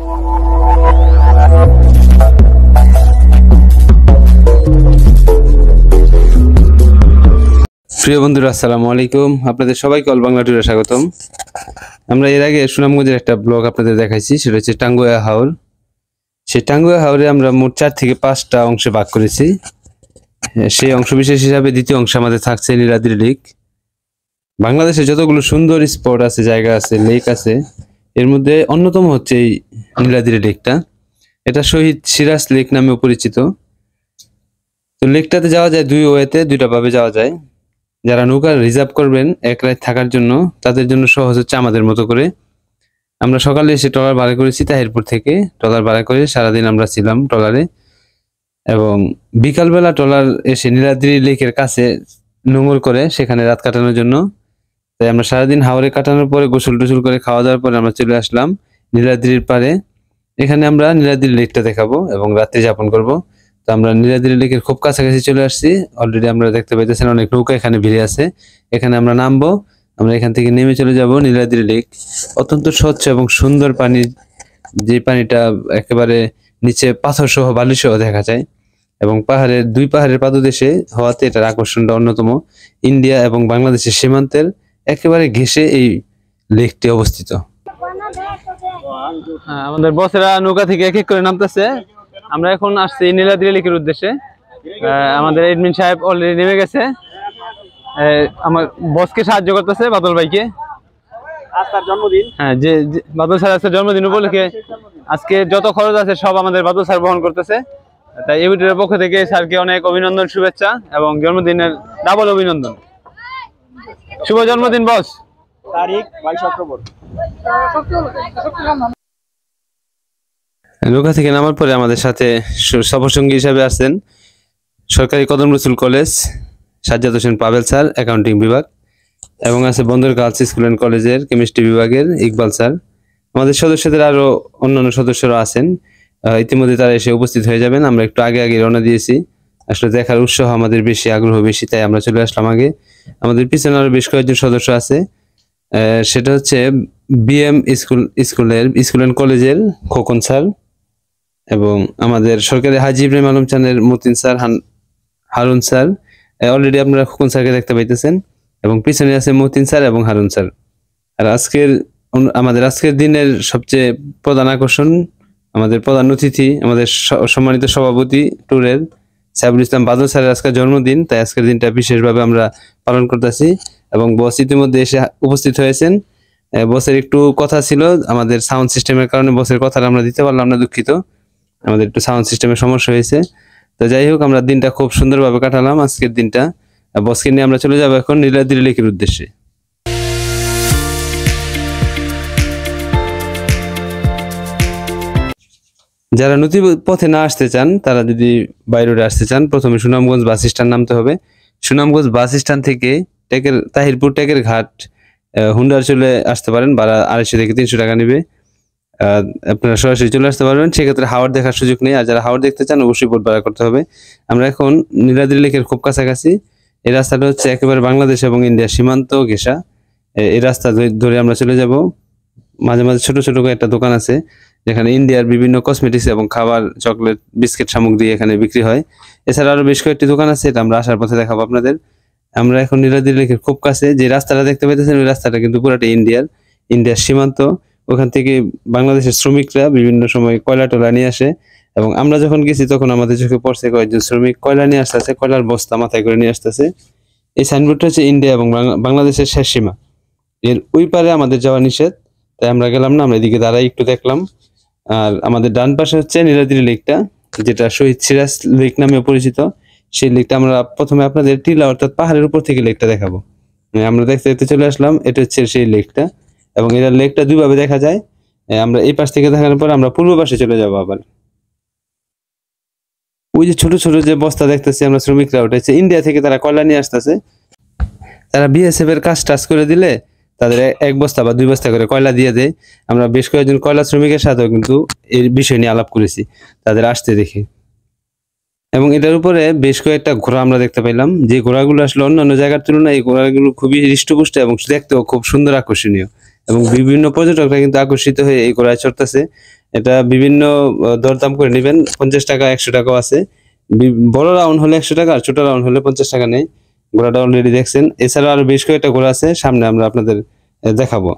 প্রিয় বন্ধুরা, আসসালামু আলাইকুম। আপনাদের সবাইকে অল বাংলা ট্যুরে স্বাগতম। আমরা এর আগে সুনামগঞ্জের একটা ব্লগ আপনাদের দেখাইছি, সেটা হচ্ছে টাঙ্গুয়া হাওর। সেই টাঙ্গুয়া হাওরে আমরা মোট 4 থেকে 5টা অংশে ভাগ করেছি। সেই অংশ বিশেষ হিসাবে দ্বিতীয় অংশ আমাদের থাকছে নীলাদ্রি লেক। বাংলাদেশে যতগুলো সুন্দর স্পট আছে, জায়গা আছে, লেক আছে, এর মধ্যে অন্যতম হচ্ছে এই নীলাদ্রি লেকটা। এটা শহীদ সিরাজ লেক নামেও পরিচিত। তো লেকটাতে যাওয়া যায় দুইটা ভাবে যাওয়া যায়। যারা নৌকা রিজার্ভ করবেন এক রাত থাকার জন্য, তাদের জন্য সহজ হচ্ছে আমাদের মতো করে। আমরা সকালে এসে ট্রলার ভাড়া করেছি তাহিরপুর থেকে। ট্রলার ভাড়া করে সারাদিন আমরা ছিলাম ট্রলারে, এবং বিকালবেলা ট্রলার এসে নীলাদ্রি লেকের কাছে নোঙর করে সেখানে রাত কাটানোর জন্য। তাই আমরা সারাদিন হাওরে কাটানোর পরে গোসল টোসল করে খাওয়া দাওয়ার পরে আমরা চলে আসলাম নীলাদ্রির পাড়ে। এখানে আমরা নীলাদ্রি লেকটা দেখাবো এবং রাত্রি যাপন করব। তো আমরা নীলাদ্রি লেকের খুব কাছাকাছি চলে আসছি। অলরেডি আমরা দেখতে পাইতেছেন অনেক নৌকা এখানে ভিড়ে আছে। এখানে আমরা নামবো। আমরা এখান থেকে নেমে চলে যাব নীলাদ্রি লেক। অত্যন্ত স্বচ্ছ এবং সুন্দর পানি, যে পানিটা একেবারে নিচে পাথর সহ বালি সহ দেখা যায়, এবং দুই পাহাড়ের পাদদেশে হওয়াতে এটার আকর্ষণটা অন্যতম। ইন্ডিয়া এবং বাংলাদেশের সীমান্তের একেবারে ঘেঁষে এই লেকটি অবস্থিত। আমাদের বসেরা নৌকা থেকে এক এক করে নামতেছে। আমরা এখন আসছি নীলাদ্রি লেকের উদ্দেশ্যে। আমাদের এডমিন সাহেব অলরেডি নেমে গেছে। আমার বসকে সাহায্য করতেছে, বাদল ভাইকে। জন্মদিন, হ্যাঁ, যে বাদল স্যার আজকে জন্মদিন উপলক্ষে আজকে যত খরচ আছে সব আমাদের বাদল স্যার বহন করতেছে। তাই ইউটিউবের পক্ষ থেকে স্যারকে অনেক অভিনন্দন, শুভেচ্ছা এবং জন্মদিনের ডাবল অভিনন্দন। শুভ জন্মদিন বস। তারিখ 22 অক্টোবর। নৌকা থেকে নামার পরে আমাদের সাথে সফরসঙ্গী হিসাবে আছেন সরকারি Kadam Rasul college Sajjad Hossain Pabel sir, accounting বিভাগ, এবং আছে বন্দর গার্লস স্কুল অ্যান্ড কলেজের কেমিস্ট্রি বিভাগের ইকবাল স্যার। আমাদের সদস্যদের আরো অন্যান্য সদস্যরা আছেন। ইতিমধ্যে তারা এসে উপস্থিত হয়ে যাবেন। আমরা একটু আগে রওনা দিয়েছি। আসলে দেখার উৎসাহ আমাদের বেশি, আগ্রহ বেশি, তাই আমরা চলে আসলাম আগে। আমাদের পিছনে আরো বেশ কয়েকজন সদস্য আছে। সেটা হচ্ছে বিএম স্কুল অ্যান্ড কলেজের খোকন স্যার, এবং আমাদের সরকারি হাজী ইব্রাহিম আলম চানের Matin sir, Harun sir. Already আপনারা খোকন স্যারকে দেখতে পাইতেছেন, এবং পিছনে আছে মতিন স্যার এবং হারুন স্যার। আর আমাদের আজকের দিনের সবচেয়ে প্রধান আকর্ষণ, আমাদের প্রধান অতিথি, আমাদের সম্মানিত সভাপতি ট্যুরের সাইফুল ইসলাম বাদল স্যারের আজকের জন্মদিন। তাই আজকের দিনটা বিশেষভাবে আমরা পালন করতেছি, এবং বস ইতিমধ্যে এসে উপস্থিত হয়েছেন। বসের একটু কথা ছিল, আমাদের সাউন্ড সিস্টেমের কারণে বসের কথাটা আমরা দিতে পারলাম না, দুঃখিত। আমাদের একটু সাউন্ড সিস্টেমের সমস্যা হয়েছে। তো যাই হোক, আমরা দিনটা খুব সুন্দরভাবে কাটালাম আজকের দিনটা। বসকে নিয়ে আমরা চলে যাবো এখন নীলাদ্রি লেকের উদ্দেশ্যে। যারা নদী পথে না আসতে চান, তারা যদি বাই রোডে আসতে চান, প্রথমে সুনামগঞ্জ বাস স্ট্যান্ড নামতে হবে। সুনামগঞ্জ বাস স্ট্যান্ড থেকে তাহিরপুর টেকের ঘাট হুন্ডার চলে আসতে পারেন। ভাড়া 250 থেকে 300 টাকা নেবে। আপনারা সরাসরি চলে আসতে পারবেন। সেক্ষেত্রে হাওর দেখার সুযোগ নেই। আর যারা হাওর দেখতে চান অবশ্যই বোট ভাড়া করতে হবে। আমরা এখন নীলাদ্রি লেকের খুব কাছাকাছি। এই রাস্তাটা হচ্ছে একেবারে বাংলাদেশ এবং ইন্ডিয়ার সীমান্ত ঘেঁষা। এই রাস্তা ধরে আমরা চলে যাব। মাঝে মাঝে ছোট ছোট একটা দোকান আছে, যেখানে ইন্ডিয়ার বিভিন্ন কসমেটিক্স এবং খাবার, চকলেট, বিস্কিট সামগ্রী এখানে বিক্রি হয়। এছাড়া আরো বেশ কয়েকটি দোকান আছে, এটা আমরা আসার পথে দেখাবো আপনাদের। আমরা এখন নীলাদ্রি লেকের খুব কাছে। যে রাস্তাটা দেখতে পাইতেছেন, ওই রাস্তাটা কিন্তু পুরাটা ইন্ডিয়ার সীমান্ত। ওখান থেকে বাংলাদেশের শ্রমিকরা বিভিন্ন সময় কয়লা টয়লা নিয়ে আসে, এবং আমরা যখন গেছি তখন আমাদের চোখে পড়ছে কয়েকজন শ্রমিক কয়লা নিয়ে আসতেছে, কয়লার বস্তা মাথায় করে নিয়ে আসতেছে। এই সাইনবোর্ডটা হচ্ছে ইন্ডিয়া এবং বাংলাদেশের শেষ সীমা। এর ওই পারে আমাদের যাওয়া নিষেধ, তাই আমরা গেলাম না। আমরা এদিকে দাঁড়াই একটু দেখলাম। আর আমাদের ডান পাশে হচ্ছে নীলাদ্রি লেকটা, যেটা শহীদ সিরাজ লেক নামে পরিচিত। সেই লেকটা আমরা প্রথমে আপনাদের টিলা অর্থাৎ পাহাড়ের উপর থেকে লেকটা দেখাবো। আমরা দেখতে দেখতে চলে আসলাম। এটা হচ্ছে সেই লেকটা, এবং এটা লেকটা দুইভাবে দেখা যায়। আমরা এই পাশ থেকে দেখানোর পর আমরা পূর্ব পাশে চলে যাব। আবার ওই যে ছোট ছোট যে বস্তা দেখতেছি আমরা, শ্রমিকরা, ওটা হচ্ছে ইন্ডিয়া থেকে তারা কয়লা নিয়ে আসতেছে। তারা বিএসএফ এর কাজ টাজ করে দিলে তাদের 1 বস্তা বা 2 বস্তা করে কয়লা দিয়ে দেয়। আমরা বেশ কয়েকজন কয়লা শ্রমিকের সাথেও কিন্তু এই বিষয় নিয়ে আলাপ করেছি তাদের আসতে দেখে। এবং এটার উপরে বেশ কয়েকটা ঘোড়া আমরা দেখতে পাইলাম, যে ঘোড়াগুলো আসলে অন্যান্য জায়গার তুলনায় এই ঘোড়াগুলো খুবই হৃষ্টপুষ্ট এবং দেখতেও খুব সুন্দর, আকর্ষণীয়, এবং বিভিন্ন পর্যটকরা কিন্তু আকর্ষিত হয়ে এই ঘোড়ায় চড়তেছে। এটা বিভিন্ন দরদাম করে নেবেন। 50 টাকা 100 টাকাও আছে। বড় রাউন্ড হলে 100 টাকা আর ছোট রাউন্ড হলে 50 টাকা নেই। ঘোড়াটা অলরেডি দেখছেন। এছাড়াও আরো বেশ কয়েকটা ঘোড়া আছে, সামনে আমরা আপনাদের দেখাবো।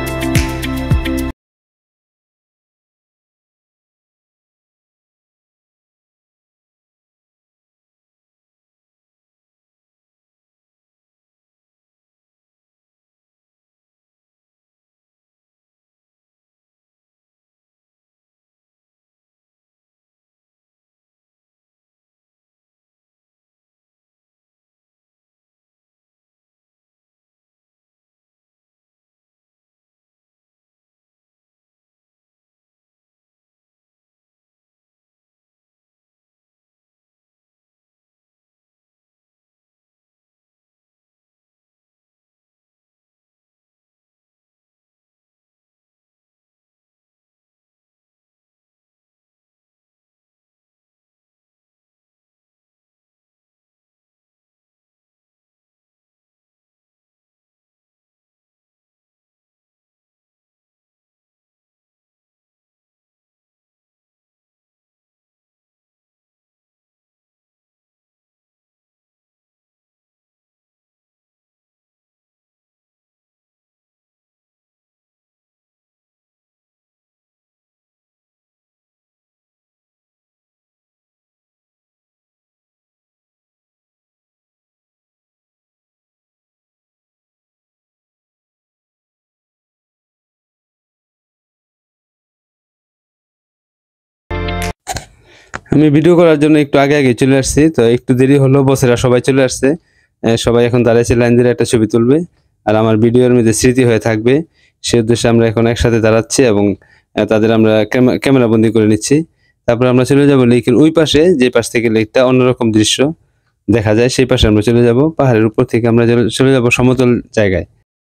আমি ভিডিও করার জন্য একটু আগে আগে চলে আসছি, তো একটু দেরি হলো, বসেরা সবাই চলে আসছে। সবাই এখন দাঁড়াইছে লাইন ধরে একটা ছবি তুলবে, আর আমার ভিডিওর মধ্যে স্মৃতি হয়ে থাকবে। সে উদ্দেশ্যে আমরা এখন একসাথে দাঁড়াচ্ছি এবং তাদের আমরা ক্যামেরা বন্দি করে নিচ্ছি। তারপর আমরা চলে যাব লেকের ওই পাশে, যে পাশ থেকে লেকটা অন্যরকম দৃশ্য দেখা যায়, সেই পাশে আমরা চলে যাব। পাহাড়ের উপর থেকে আমরা চলে যাব সমতল জায়গায়।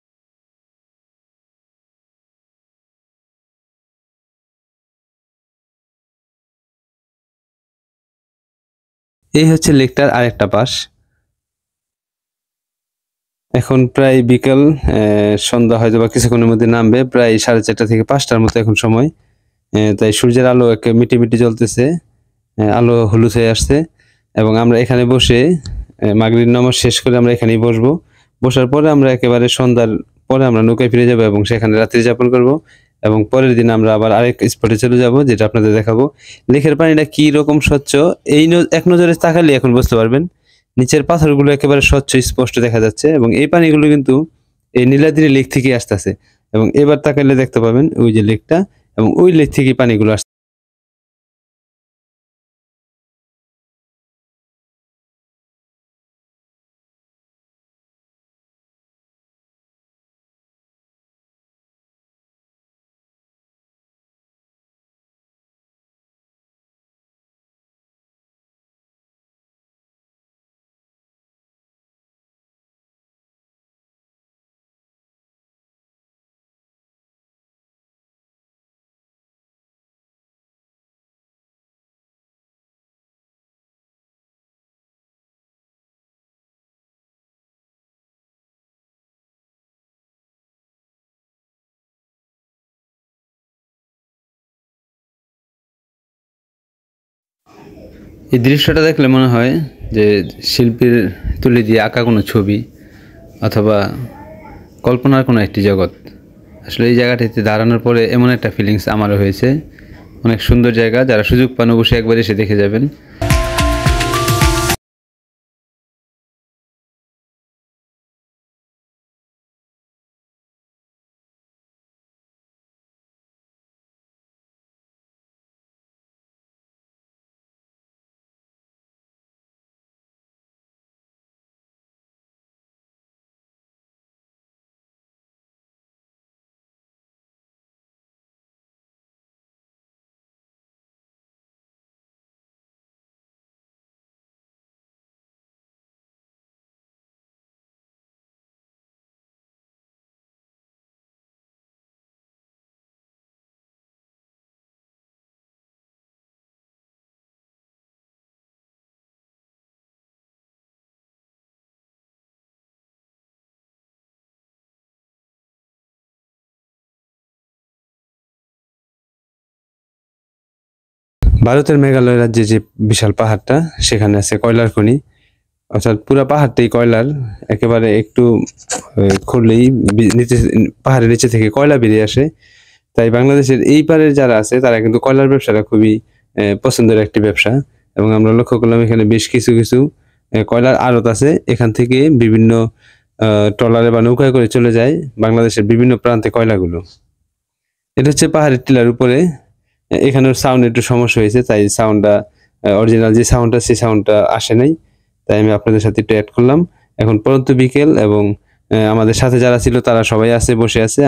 এই হচ্ছে লেকটার আরেকটা পাশ। এখন প্রায় বিকাল, সন্ধ্যা হয়তো বা কিছুক্ষণের মধ্যে নামবে, প্রায় 4:30 থেকে 5টার মতো এখন সময়। তাই সূর্যের আলো একে মিটি মিটি জ্বলতেছে, আলো হলুদ হয়ে আসছে এবং আমরা এখানে বসে মাগরিব নামাজ শেষ করে আমরা এখানেই বসবো। বসার পরে আমরা একেবারে সন্ধ্যার পরে আমরা নৌকায় ফিরে যাব এবং সেখানে রাত্রি যাপন করব এবং পরের দিন আমরা আবার আরেক স্পটে চলে যাব, যেটা আপনাদের দেখাবো। লেকের পানিটা কি রকম স্বচ্ছ, এক নজরে তাকালে এখন বুঝতে পারবেন। নিচের পাথরগুলো একেবারে স্বচ্ছ স্পষ্ট দেখা যাচ্ছে এবং এই পানিগুলো কিন্তু এই নীলাদ্রি লেক থেকে আসতেছে এবং এবার তাকালে দেখতে পাবেন ওই যে লেকটা, এবং ওই লেক থেকে পানিগুলো আসছে। এই দৃশ্যটা দেখলে মনে হয় যে শিল্পীর তুলি দিয়ে আঁকা কোনো ছবি অথবা কল্পনার কোনো একটি জগৎ। আসলে এই জায়গাটিতে দাঁড়ানোর পরে এমন একটা ফিলিংস আমারও হয়েছে। অনেক সুন্দর জায়গা, যারা সুযোগ পান অবশ্যই একবার এসে দেখে যাবেন। ভারতের মেঘালয় রাজ্যে যে বিশাল পাহাড়টা, সেখানে আছে কয়লার খনি। অর্থাৎ পুরো পাহাড়টাই কয়লার, একেবারে একটু খুললেই পাহাড়ের নিচে থেকে কয়লা বেরিয়ে আসে। তাই বাংলাদেশের এই পারের যারা আছে তারা কিন্তু কয়লার ব্যবসাটা খুবই পছন্দের একটি ব্যবসা। এবং আমরা লক্ষ্য করলাম এখানে বেশ কিছু কিছু কয়লার আড়ত আছে। এখান থেকে বিভিন্ন ট্রলারে বা নৌকায় করে চলে যায় বাংলাদেশের বিভিন্ন প্রান্তে কয়লাগুলো। এটা হচ্ছে পাহাড়ের টিলার উপরে। এখানের সাউন্ড একটু সমস্যা হয়েছে, তাই সাউন্ডটা অরিজিনাল যে সাউন্ডটা সেই সাউন্ডটা আসে নাই, তাই আমি আপনাদের সাথে একটু অ্যাড করলাম। এখন পরন্ত বিকেল এবং আমাদের সাথে যারা ছিল তারা সবাই আছে, বসে আছে।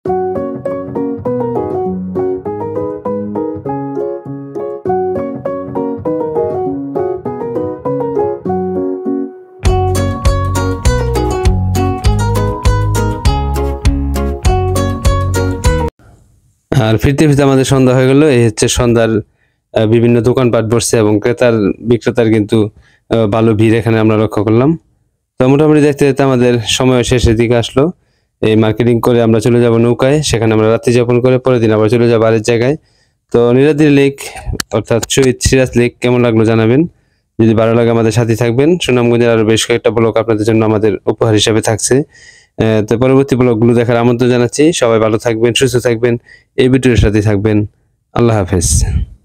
আর ফিরতে ফিরতে আমাদের সন্ধ্যা হয়ে গেল। এই হচ্ছে সন্ধ্যার বিভিন্ন দোকানপাট বসছে এবং ক্রেতার বিক্রেতার কিন্তু ভালো ভিড় এখানে আমরা লক্ষ্য করলাম। তো মোটামুটি দেখতে দেখতে আমাদের সময় শেষের দিকে আসলো। এই মার্কেটিং করে আমরা চলে যাব নৌকায়, সেখানে আমরা রাত্রি যাপন করে পরের দিন আবার চলে যাবো আরেক জায়গায়। তো নীলাদ্রি লেক অর্থাৎ শহীদ সিরাজ লেক কেমন লাগলো জানাবেন। যদি ভালো লাগে আমাদের সাথে থাকবেন। সুনামগঞ্জের আরো বেশ কয়েকটা ব্লগ আপনাদের জন্য আমাদের উপহার হিসেবে থাকছে। তো পরবর্তী ব্লগগুলো দেখার আমন্ত্রণ জানাচ্ছি। সবাই ভালো থাকবেন, সুস্থ থাকবেন, এই ভিডিওর সাথে থাকবেন। আল্লাহ হাফেজ।